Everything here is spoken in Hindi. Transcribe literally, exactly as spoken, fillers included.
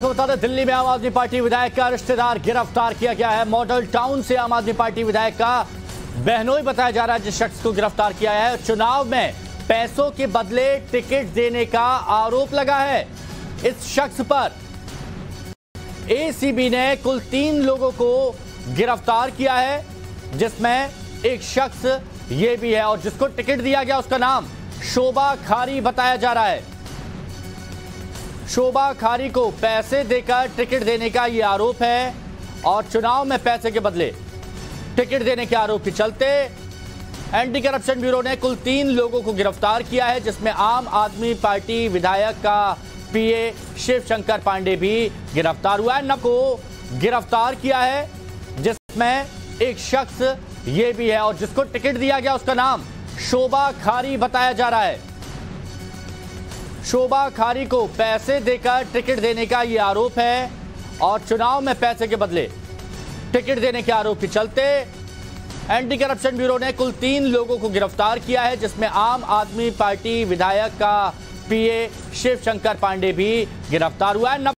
आपको बता दें, दिल्ली में आम आदमी पार्टी विधायक का रिश्तेदार गिरफ्तार किया गया है। मॉडल टाउन से आम आदमी पार्टी विधायक का बहनोई बताया जा रहा है जिस शख्स को गिरफ्तार किया है। चुनाव में पैसों के बदले टिकट देने का आरोप लगा है। इस शख्स पर एसीबी ने कुल तीन लोगों को गिरफ्तार किया है, जिसमें एक शख्स ये भी है और जिसको टिकट दिया गया उसका नाम शोभा खारी बताया जा रहा है। शोभा खारी को पैसे देकर टिकट देने का यह आरोप है और चुनाव में पैसे के बदले टिकट देने के आरोप के चलते एंटी करप्शन ब्यूरो ने कुल तीन लोगों को गिरफ्तार किया है, जिसमें आम आदमी पार्टी विधायक का पीए शिव शंकर पांडे भी गिरफ्तार हुआ है। न को गिरफ्तार किया है, जिसमें एक शख्स ये भी है और जिसको टिकट दिया गया उसका नाम शोभा खारी बताया जा रहा है। शोभा खारी को पैसे देकर टिकट देने का यह आरोप है और चुनाव में पैसे के बदले टिकट देने के आरोप के चलते एंटी करप्शन ब्यूरो ने कुल तीन लोगों को गिरफ्तार किया है, जिसमें आम आदमी पार्टी विधायक का पीए शिव शंकर पांडे भी गिरफ्तार हुआ है।